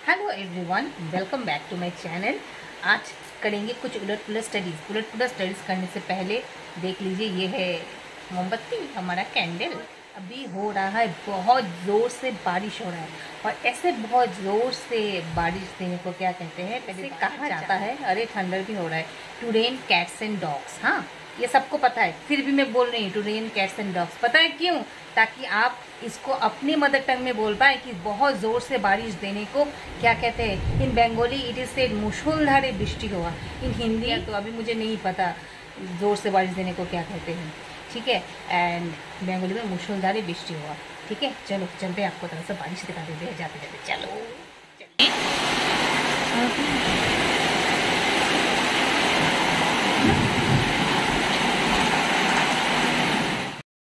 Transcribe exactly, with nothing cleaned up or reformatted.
Hello everyone, welcome back to my channel. आज करेंगे कुछ उलट पुलट स्टडीज़। उलट पुलट स्टडीज़ करने से पहले देख लीजिए, ये है मोमबत्ती, हमारा कैंडल। अभी हो रहा है बहुत ज़ोर से बारिश हो रहा है, और ऐसे बहुत ज़ोर से बारिश देने को क्या कहते हैं, पहले कहा जाता है। अरे थंडर भी हो रहा है, to rain cats and dogs. हाँ, ये सबको पता है, फिर भी मैं बोल रही हूँ to rain cats and dogs. पता है क्यों? ताकि आप इसको अपनी मदर टंग में बोल पाए कि बहुत ज़ोर से बारिश देने को क्या कहते हैं। In Bengali it is said मूसलाधारे बृष्टि हुआ। इन हिंदी तो अभी मुझे नहीं पता ज़ोर से बारिश देने को क्या कहते हैं, ठीक है। एंड बंगाली में मूसलाधारे बृष्टि हुआ, ठीक है। चलो चलते हैं, आपको तरह से बारिश दिखा देते हैं जाते जाते। चलो चलिए।